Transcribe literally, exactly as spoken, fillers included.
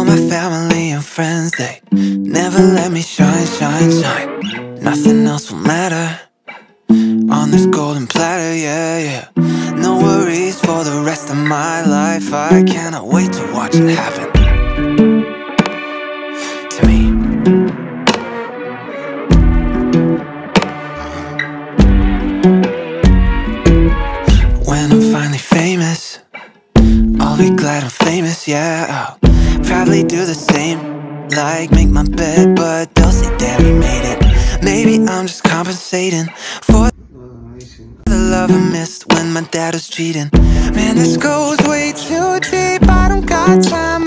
my family and friends, they never let me shine, shine, shine. Nothing else will matter on this golden platter, yeah, yeah. No worries for the rest of my life. I cannot wait to watch it happen to me. When I'm finally famous, I'll be glad I'm famous, yeah. I'll probably do the same, like make my bed, but they'll say damn, you made it. Maybe I'm just compensating for the love I missed when my dad was cheating. Man, this goes way too deep, I don't got time.